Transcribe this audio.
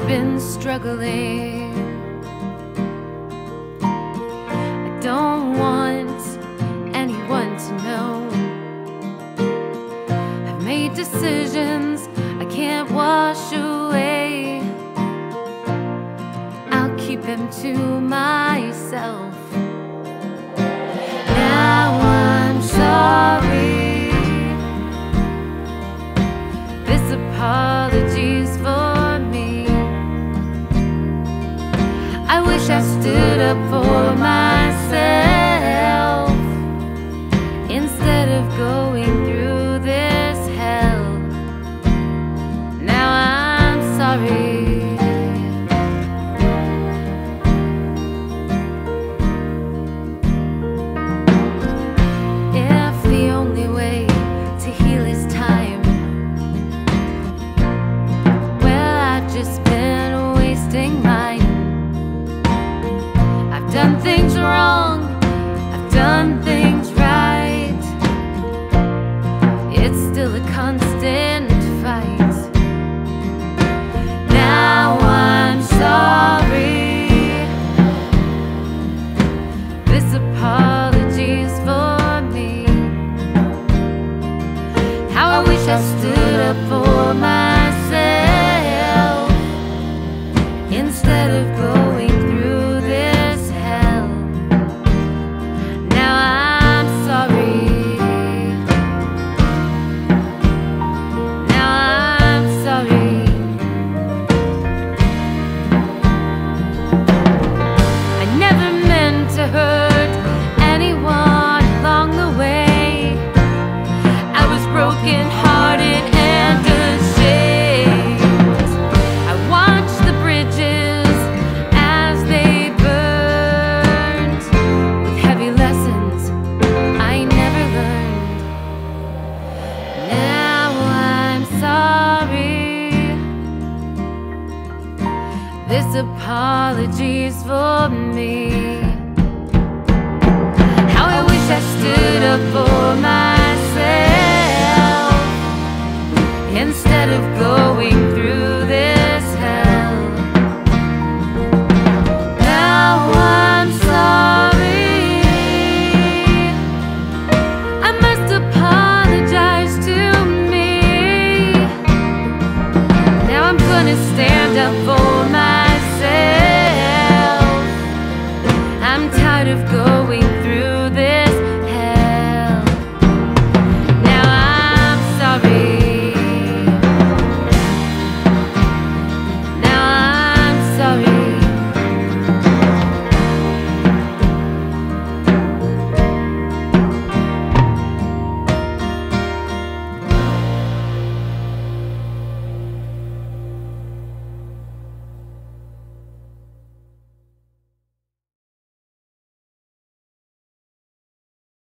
been struggling. I don't want anyone to know. I've made decisions I can't wash away. I'll keep them to myself. Now I'm sorry. This apology's for me. I wish I stood up for myself instead of going through this hell. Now I'm sorry. If the only way to heal is time, well, I've just been wasting mine. I've done things wrong, I've done things right. It's still a constant fight. Now I'm sorry. This apology's for me. How I wish I stood up for myself instead of going through this hell. Now I'm sorry. Now I'm sorry. I never meant to hurt anyone along the way. I was broken-hearted and ashamed. I watched the bridges as they burned, with heavy lessons I never learned. Now I'm sorry. This apology's for me. How I wish I stood up for myself instead of going through this hell. Now I'm sorry. I must apologize to me. Now I'm gonna stand up for myself. I'm tired of going